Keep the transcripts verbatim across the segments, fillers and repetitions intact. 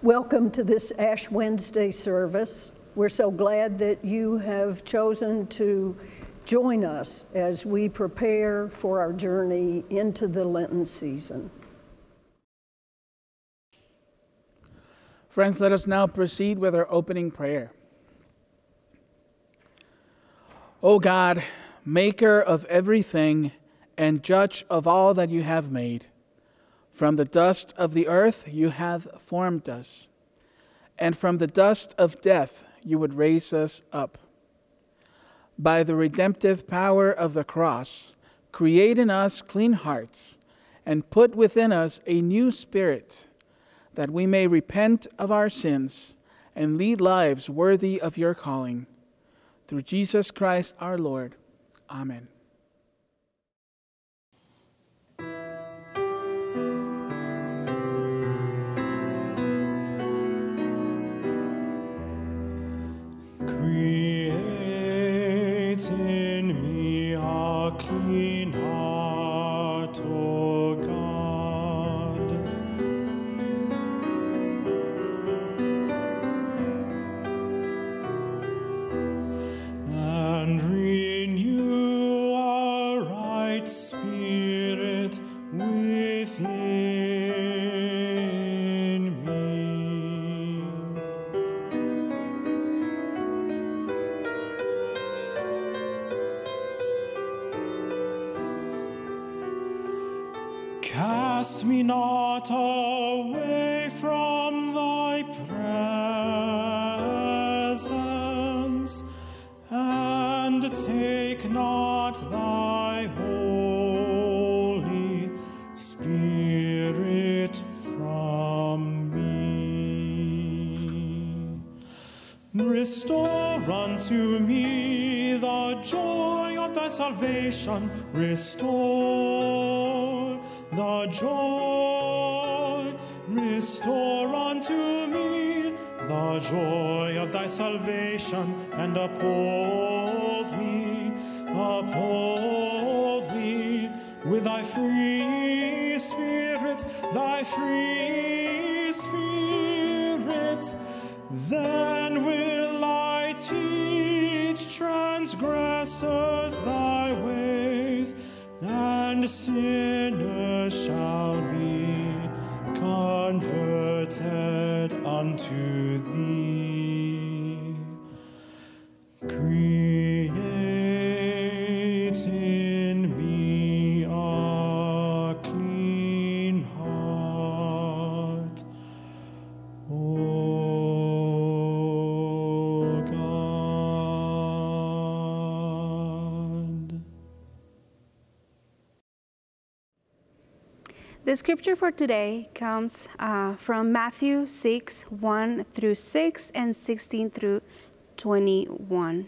Welcome to this Ash Wednesday service. We're so glad that you have chosen to join us as we prepare for our journey into the Lenten season. Friends, let us now proceed with our opening prayer. O God, maker of everything and judge of all that you have made, from the dust of the earth you have formed us, and from the dust of death you would raise us up. By the redemptive power of the cross, create in us clean hearts, and put within us a new spirit, that we may repent of our sins and lead lives worthy of your calling. Through Jesus Christ our Lord. Amen. Create in me a clean heart, O God, and renew a right spirit within me. Cast me not away from thy presence, and take not thy Holy Spirit from me. Restore unto me the joy of thy salvation. Restore the joy, restore unto me the joy of thy salvation, and uphold me, uphold me with thy free spirit, thy free spirit. Then will I teach transgressors thy ways, and sinners shall be converted unto thee. Create in me a clean heart, O God. The scripture for today comes uh, from Matthew six, one through six and sixteen through twenty-one.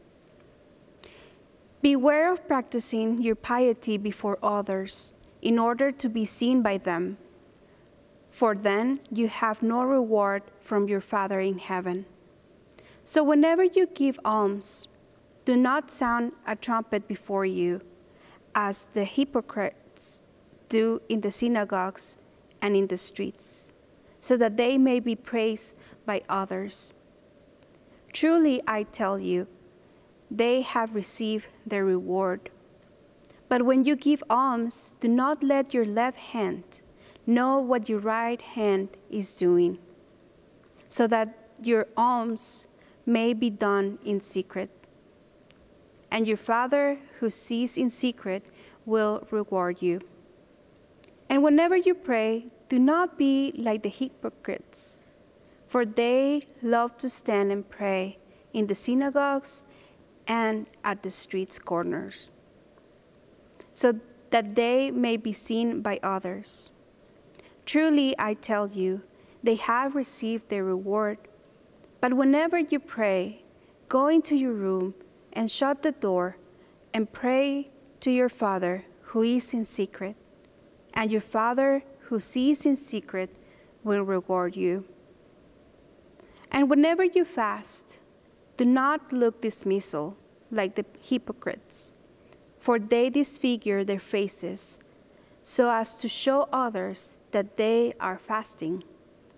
Beware of practicing your piety before others in order to be seen by them, for then you have no reward from your Father in heaven. So whenever you give alms, do not sound a trumpet before you, as the hypocrites do in the synagogues and in the streets, so that they may be praised by others. Truly, I tell you, they have received their reward. But when you give alms, do not let your left hand know what your right hand is doing, so that your alms may be done in secret. And your Father who sees in secret will reward you. And whenever you pray, do not be like the hypocrites, for they love to stand and pray in the synagogues and at the streets' corners, so that they may be seen by others. Truly, I tell you, they have received their reward. But whenever you pray, go into your room and shut the door and pray to your Father who is in secret, and your Father who sees in secret will reward you. And whenever you fast, do not look dismissal like the hypocrites, for they disfigure their faces so as to show others that they are fasting.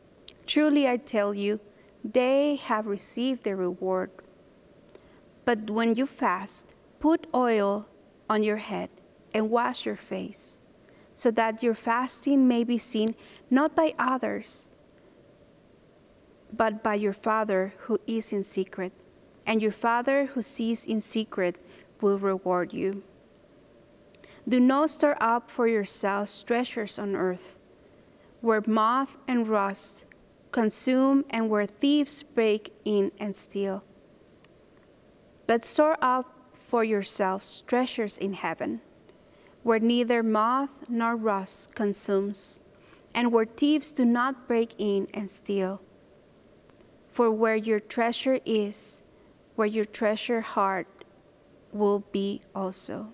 Truly I tell you, they have received their reward. But when you fast, put oil on your head and wash your face, so that your fasting may be seen not by others, but by your Father who is in secret. And your Father who sees in secret will reward you. Do not store up for yourselves treasures on earth, where moth and rust consume and where thieves break in and steal. But store up for yourselves treasures in heaven, where neither moth nor rust consumes, and where thieves do not break in and steal. For where your treasure is, where your treasure heart will be also.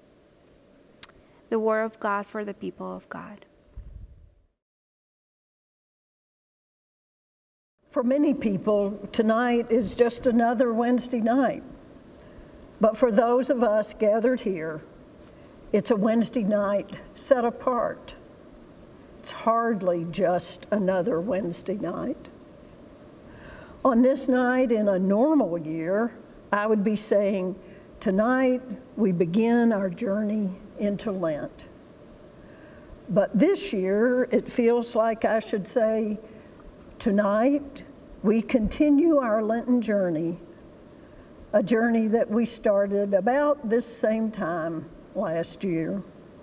The word of God for the people of God. For many people, tonight is just another Wednesday night. But for those of us gathered here, it's a Wednesday night set apart. It's hardly just another Wednesday night. On this night in a normal year, I would be saying, tonight we begin our journey into Lent. But this year, it feels like I should say, tonight we continue our Lenten journey, a journey that we started about this same time last year.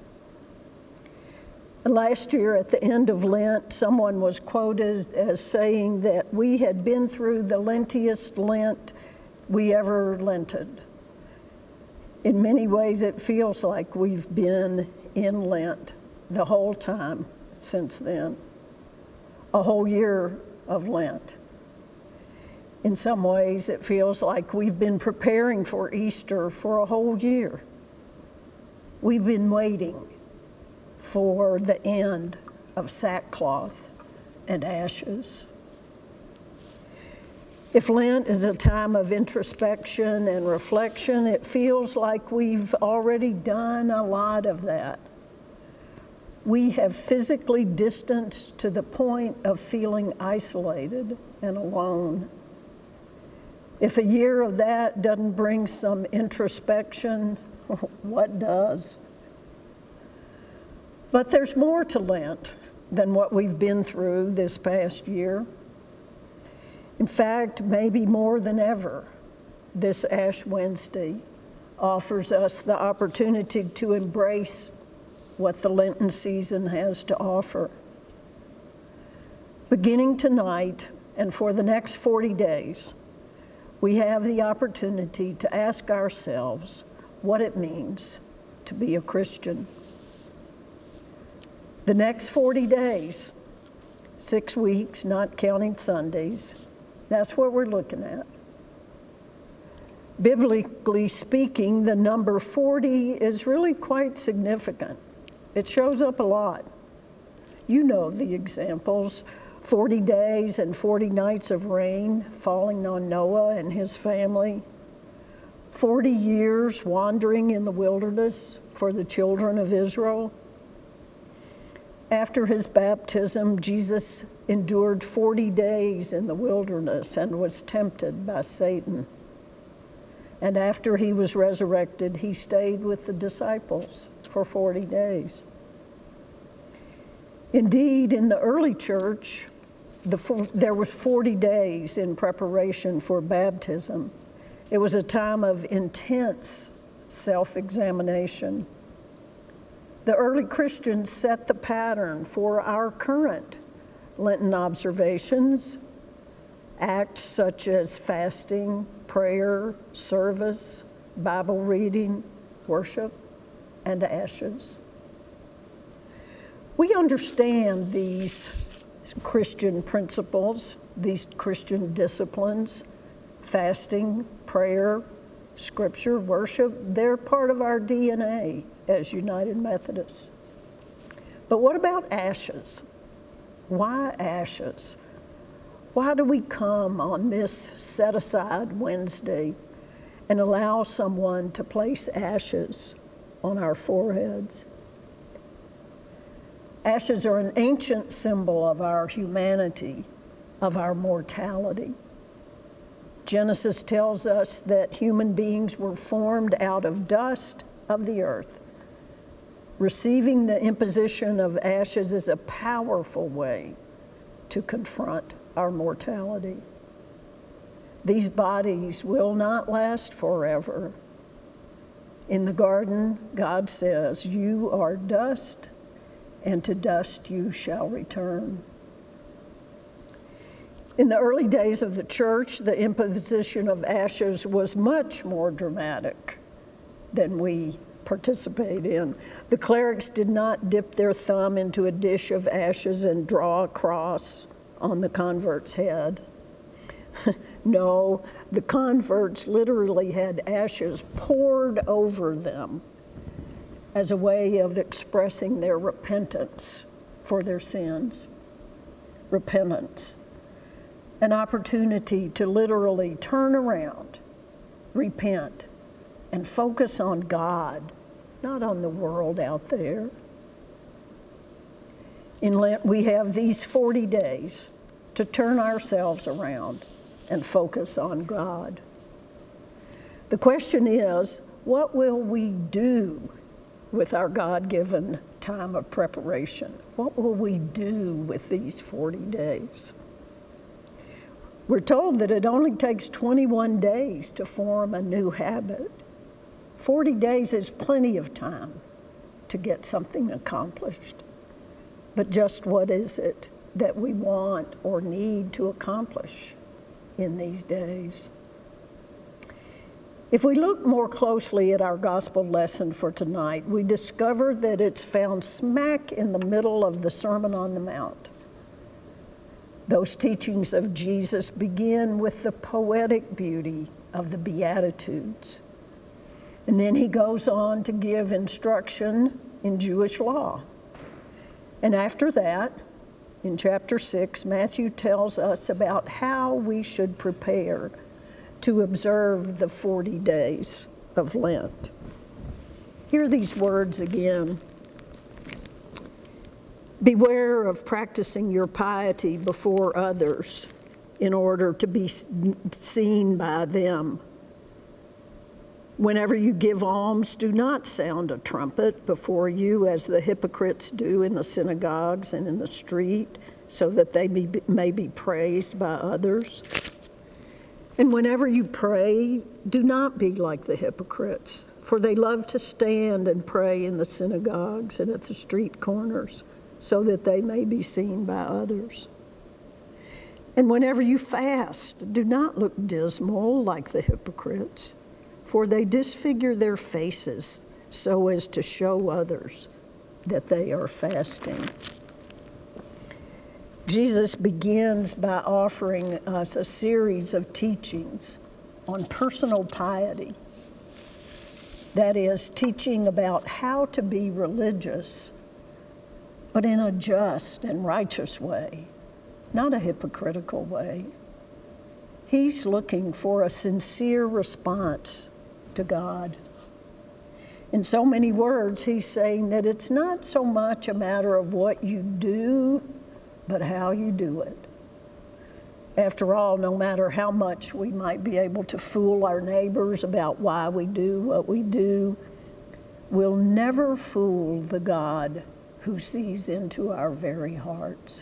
Last year at the end of Lent, someone was quoted as saying that we had been through the lentiest Lent we ever lented. In many ways, it feels like we've been in Lent the whole time since then, a whole year of Lent. In some ways, it feels like we've been preparing for Easter for a whole year. We've been waiting for the end of sackcloth and ashes. If Lent is a time of introspection and reflection, it feels like we've already done a lot of that. We have physically distanced to the point of feeling isolated and alone. If a year of that doesn't bring some introspection, what does? But there's more to Lent than what we've been through this past year. In fact, maybe more than ever, this Ash Wednesday offers us the opportunity to embrace what the Lenten season has to offer. Beginning tonight and for the next forty days, we have the opportunity to ask ourselves what it means to be a Christian. The next forty days, six weeks, not counting Sundays, that's what we're looking at. Biblically speaking, the number forty is really quite significant. It shows up a lot. You know the examples, forty days and forty nights of rain falling on Noah and his family, forty years wandering in the wilderness for the children of Israel. After his baptism, Jesus endured forty days in the wilderness and was tempted by Satan. And after he was resurrected, he stayed with the disciples for forty days. Indeed, in the early church, the, there were forty days in preparation for baptism. It was a time of intense self-examination. The early Christians set the pattern for our current Lenten observations, acts such as fasting, prayer, service, Bible reading, worship, and ashes. We understand these Christian principles, these Christian disciplines, fasting, prayer, scripture, worship. They're part of our D N A as United Methodists. But what about ashes? Why ashes? Why do we come on this set-aside Wednesday and allow someone to place ashes on our foreheads? Ashes are an ancient symbol of our humanity of our mortality. Genesis tells us that human beings were formed out of dust of the earth. Receiving the imposition of ashes is a powerful way to confront our mortality. These bodies will not last forever. In the garden, God says, "You are dust, and to dust you shall return." In the early days of the church, the imposition of ashes was much more dramatic than we participate in. The clerics did not dip their thumb into a dish of ashes and draw a cross on the convert's head. No, the converts literally had ashes poured over them as a way of expressing their repentance for their sins. Repentance. An opportunity to literally turn around, repent, and focus on God, not on the world out there. In Lent, we have these forty days to turn ourselves around and focus on God. The question is, what will we do with our God-given time of preparation? What will we do with these forty days? We're told that it only takes twenty-one days to form a new habit. forty days is plenty of time to get something accomplished. But just what is it that we want or need to accomplish in these days? If we look more closely at our gospel lesson for tonight, we discover that it's found smack in the middle of the Sermon on the Mount. Those teachings of Jesus begin with the poetic beauty of the Beatitudes. And then he goes on to give instruction in Jewish law. And after that, in chapter six, Matthew tells us about how we should prepare to observe the forty days of Lent. Hear these words again. Beware of practicing your piety before others in order to be seen by them. Whenever you give alms, do not sound a trumpet before you as the hypocrites do in the synagogues and in the street, so that they may be, may be praised by others. And whenever you pray, do not be like the hypocrites, for they love to stand and pray in the synagogues and at the street corners, so that they may be seen by others. And whenever you fast, do not look dismal like the hypocrites, for they disfigure their faces so as to show others that they are fasting. Jesus begins by offering us a series of teachings on personal piety. That is, teaching about how to be religious, but in a just and righteous way, not a hypocritical way. He's looking for a sincere response to God. In so many words, he's saying that it's not so much a matter of what you do, but how you do it. After all, no matter how much we might be able to fool our neighbors about why we do what we do, we'll never fool the God who sees into our very hearts.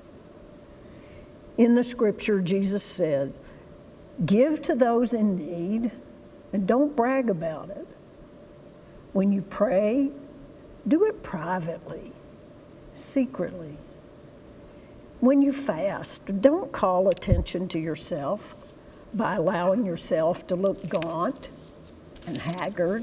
In the scripture, Jesus says, "Give to those in need, and don't brag about it. When you pray, do it privately, secretly. When you fast, don't call attention to yourself by allowing yourself to look gaunt and haggard."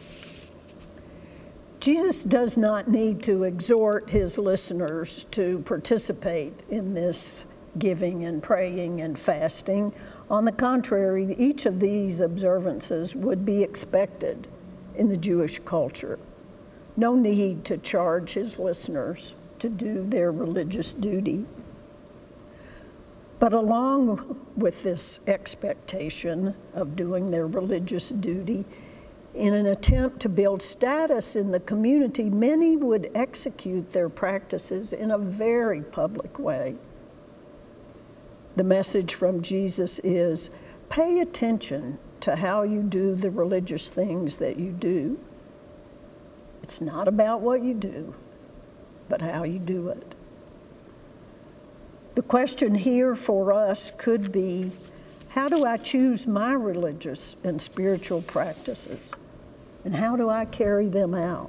Jesus does not need to exhort his listeners to participate in this giving and praying and fasting. On the contrary, each of these observances would be expected in the Jewish culture. No need to charge his listeners to do their religious duty. But along with this expectation of doing their religious duty, in an attempt to build status in the community, many would execute their practices in a very public way. The message from Jesus is, pay attention to how you do the religious things that you do. It's not about what you do, but how you do it. The question here for us could be, how do I choose my religious and spiritual practices? And how do I carry them out?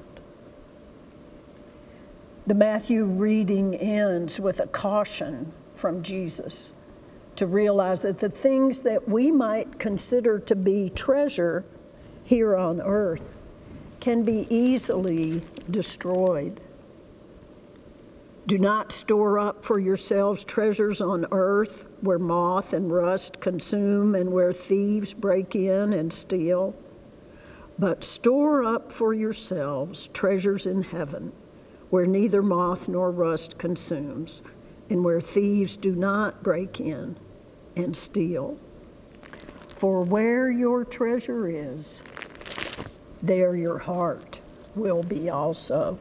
The Matthew reading ends with a caution from Jesus to realize that the things that we might consider to be treasure here on earth can be easily destroyed. Do not store up for yourselves treasures on earth where moth and rust consume and where thieves break in and steal, but store up for yourselves treasures in heaven where neither moth nor rust consumes and where thieves do not break in and steal. For where your treasure is, there your heart will be also.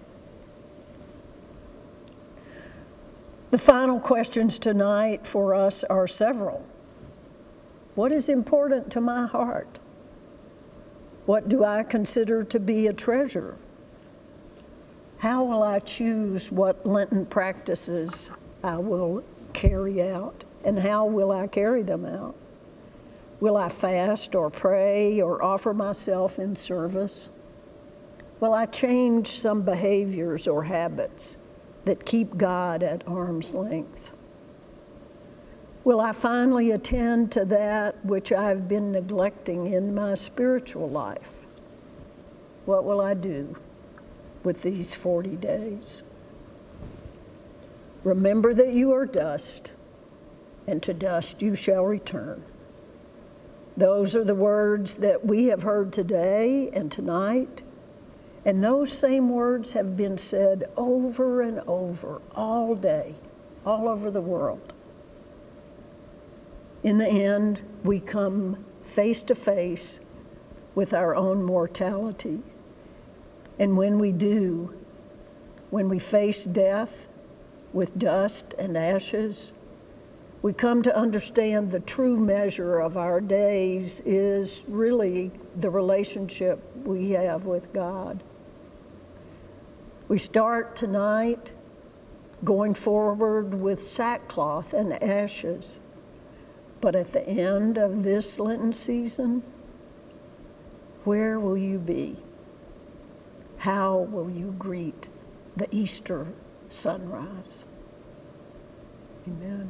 The final questions tonight for us are several. What is important to my heart? What do I consider to be a treasure? How will I choose what Lenten practices I will carry out, and how will I carry them out? Will I fast or pray or offer myself in service? Will I change some behaviors or habits that keep God at arm's length? Will I finally attend to that which I've been neglecting in my spiritual life? What will I do with these forty days? Remember that you are dust, and to dust you shall return. Those are the words that we have heard today and tonight. And those same words have been said over and over all day, all over the world. In the end, we come face to face with our own mortality. And when we do, when we face death with dust and ashes, we come to understand the true measure of our days is really the relationship we have with God. We start tonight going forward with sackcloth and ashes, but at the end of this Lenten season, where will you be? How will you greet the Easter sunrise? Amen.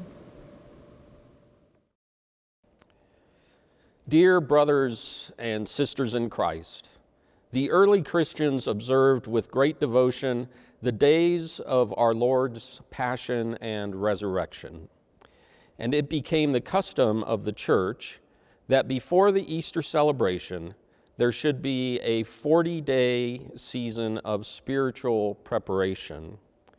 Dear brothers and sisters in Christ, the early Christians observed with great devotion the days of our Lord's Passion and Resurrection. And it became the custom of the Church that before the Easter celebration, there should be a forty-day season of spiritual preparation.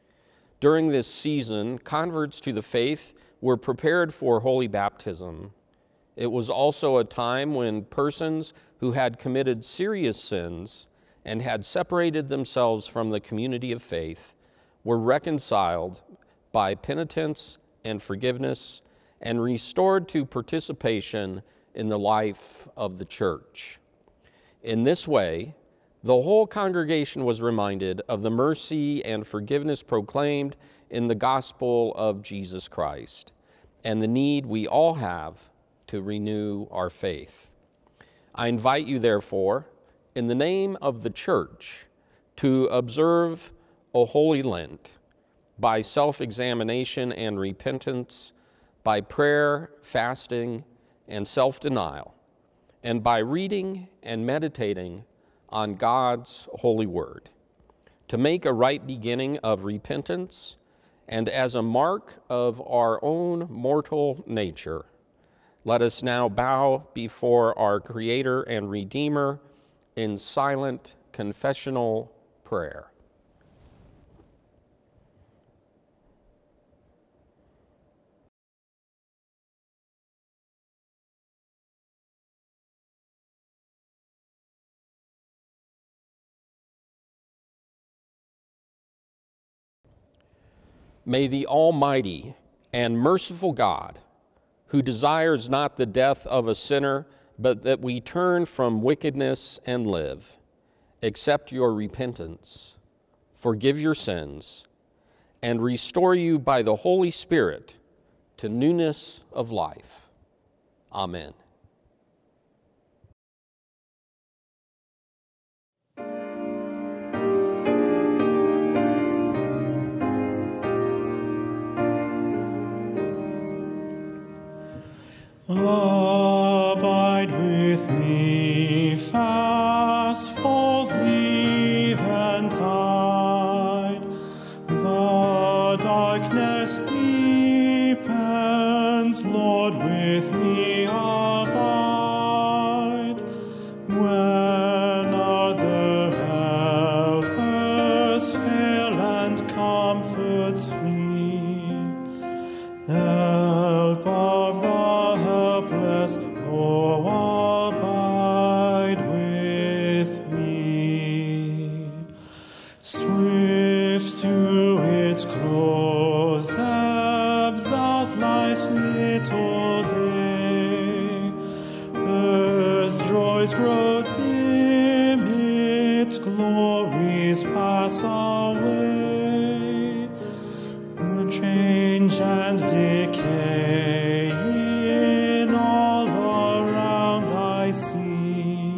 During this season, converts to the faith were prepared for holy baptism. It was also a time when persons who had committed serious sins and had separated themselves from the community of faith were reconciled by penitence and forgiveness and restored to participation in the life of the church. In this way, the whole congregation was reminded of the mercy and forgiveness proclaimed in the gospel of Jesus Christ and the need we all have to renew our faith. I invite you, therefore, in the name of the Church, to observe a Holy Lent by self-examination and repentance, by prayer, fasting, and self-denial, and by reading and meditating on God's holy word, to make a right beginning of repentance, and as a mark of our own mortal nature, let us now bow before our Creator and Redeemer in silent confessional prayer. May the Almighty and merciful God who desires not the death of a sinner, but that we turn from wickedness and live. Accept your repentance, forgive your sins, and restore you by the Holy Spirit to newness of life. Amen. Abide with me, fast falls the eventide. The darkness deepens, Lord, with me abide. When other helpers fail and comforts flee, help of the helpless, oh, abide with me. Swift to its close ebbs out life's little day. Earth's joys grow dim, its glories pass away. Change and decay in all around I see.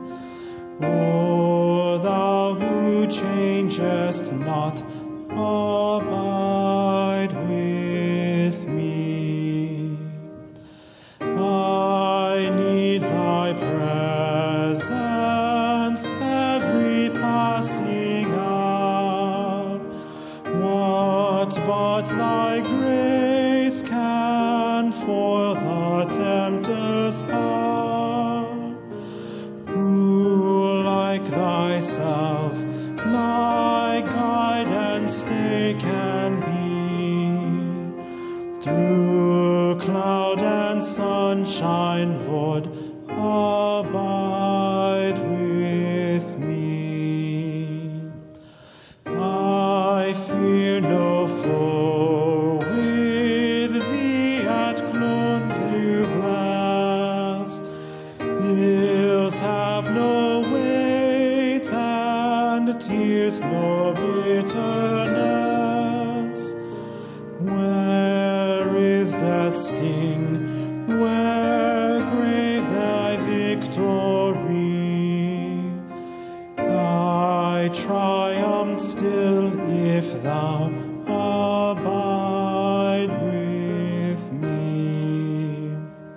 O thou who changest not, abide with me. I need thy presence every passing hour. What but thy grace can foil the tempter's power? Who like thyself, thy guide and stay can be? Through cloud and sunshine, Lord, abide with me. I fear no foe, with thee at close to bless. Ills have no weight, and tears no bitterness. Where is death's sting? Where grave thy victory? I triumph still if thou abide with me.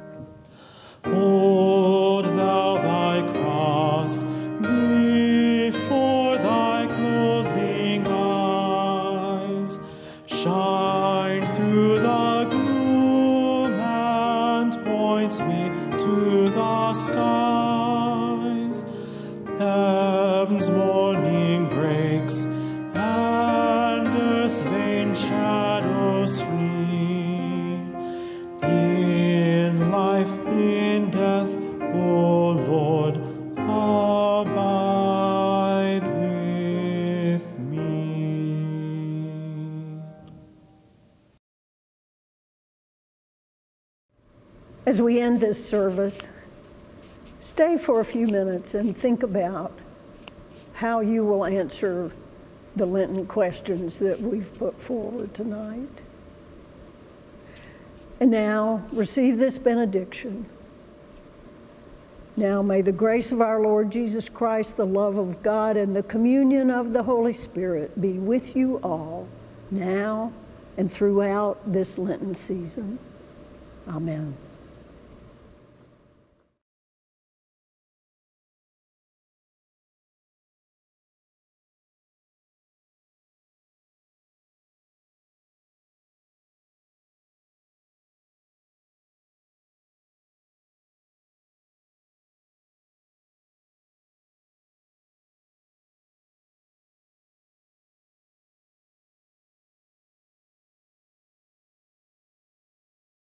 Hold thou thy cross before thy closing eyes. Shine through the gloom and point me to the skies. Heaven's morning breaks, and earth's vain shadows flee. In life, in death, O Lord, abide with me. As we end this service, stay for a few minutes and think about how you will answer the Lenten questions that we've put forward tonight. And now, receive this benediction. Now may the grace of our Lord Jesus Christ, the love of God, and the communion of the Holy Spirit be with you all, now and throughout this Lenten season. Amen.